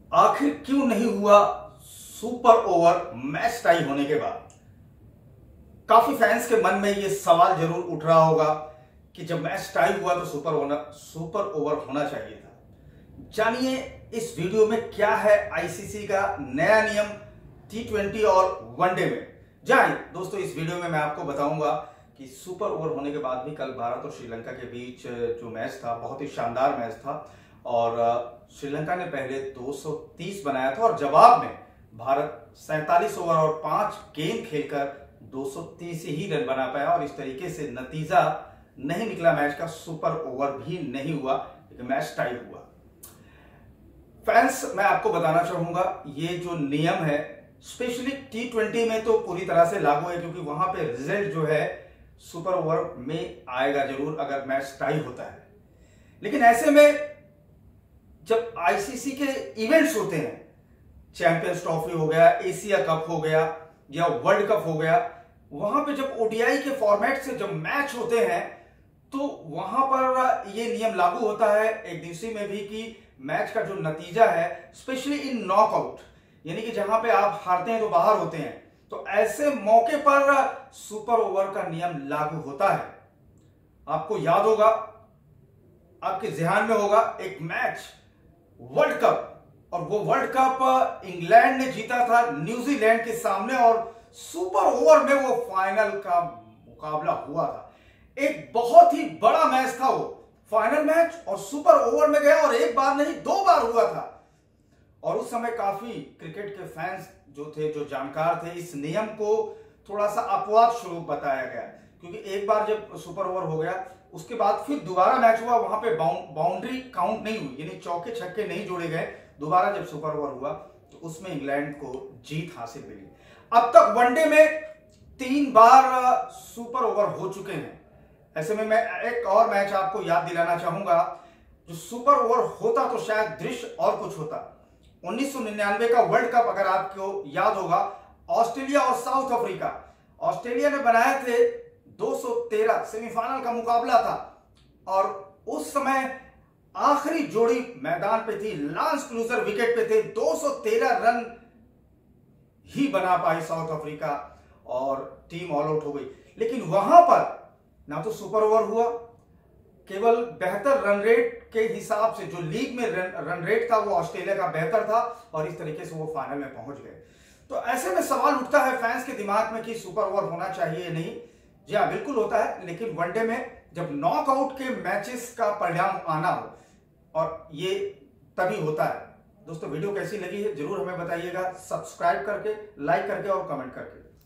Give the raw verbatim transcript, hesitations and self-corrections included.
आखिर क्यों नहीं हुआ सुपर ओवर मैच टाई होने के बाद? काफी फैंस के मन में यह सवाल जरूर उठ रहा होगा कि जब मैच टाई हुआ तो सुपर होना सुपर ओवर होना चाहिए था। जानिए इस वीडियो में क्या है आईसीसी का नया नियम टी ट्वेंटी और वनडे में। जानिए दोस्तों, इस वीडियो में मैं आपको बताऊंगा कि सुपर ओवर होने के बाद भी कल भारत और श्रीलंका के बीच जो मैच था बहुत ही शानदार मैच था और श्रीलंका ने पहले दो सौ तीस बनाया था और जवाब में भारत सैंतालीस ओवर और पांच गेंद खेलकर दो सौ तीस ही रन बना पाया और इस तरीके से नतीजा नहीं निकला मैच का, सुपर ओवर भी नहीं हुआ लेकिन मैच टाई हुआ। फैंस, मैं आपको बताना चाहूंगा ये जो नियम है स्पेशली टी ट्वेंटी में तो पूरी तरह से लागू है, क्योंकि वहां पे रिजल्ट जो है सुपर ओवर में आएगा जरूर अगर मैच टाई होता है। लेकिन ऐसे में जब आईसीसी के इवेंट्स होते हैं, चैंपियंस ट्रॉफी हो गया, एशिया कप हो गया या वर्ल्ड कप हो गया, वहां पे जब ओडीआई के फॉर्मेट से जब मैच होते हैं तो वहां पर यह नियम लागू होता है एक दिवसीय में भी कि मैच का जो नतीजा है स्पेशली इन नॉकआउट, यानी कि जहां पे आप हारते हैं तो बाहर होते हैं, तो ऐसे मौके पर सुपर ओवर का नियम लागू होता है। आपको याद होगा, आपके ध्यान में होगा एक मैच वर्ल्ड कप, और वो वर्ल्ड कप इंग्लैंड ने जीता था न्यूजीलैंड के सामने और सुपर ओवर में वो फाइनल का मुकाबला हुआ था। एक बहुत ही बड़ा मैच था वो फाइनल मैच और सुपर ओवर में गया और एक बार नहीं दो बार हुआ था। और उस समय काफी क्रिकेट के फैंस जो थे, जो जानकार थे, इस नियम को थोड़ा सा अपवाद स्वरूप बताया गया, क्योंकि एक बार जब सुपर ओवर हो गया उसके बाद फिर दोबारा मैच हुआ, वहां पे बाउंड्री काउंट नहीं हुई, यानी चौके छक्के नहीं जोड़े गए। दोबारा जब सुपर ओवर हुआ तो उसमें इंग्लैंड को जीत हासिल मिली। अब तक वनडे में तीन बार सुपर ओवर हो चुके हैं। ऐसे में मैं एक और मैच आपको याद दिलाना चाहूंगा, जो सुपर ओवर होता तो शायद दृश्य और कुछ होता। उन्नीस सौ निन्यानवे का वर्ल्ड कप अगर आपको याद होगा, ऑस्ट्रेलिया और साउथ अफ्रीका, ऑस्ट्रेलिया ने बनाए थे दो सौ तेरह, सेमीफाइनल का मुकाबला था और उस समय आखिरी जोड़ी मैदान पे थी, लांस क्लूजर विकेट पे थे, दो सौ तेरह रन ही बना पाई साउथ अफ्रीका और टीम ऑल आउट हो गई। लेकिन वहां पर ना तो सुपर ओवर हुआ, केवल बेहतर रन रेट के हिसाब से जो लीग में रन, रन रेट था वो ऑस्ट्रेलिया का बेहतर था और इस तरीके से वो फाइनल में पहुंच गए। तो ऐसे में सवाल उठता है फैंस के दिमाग में कि सुपर ओवर होना चाहिए या नहीं। जी हाँ, बिल्कुल होता है, लेकिन वनडे में जब नॉकआउट के मैचेस का परिणाम आना हो और ये तभी होता है। दोस्तों, वीडियो कैसी लगी है जरूर हमें बताइएगा, सब्सक्राइब करके, लाइक करके और कमेंट करके।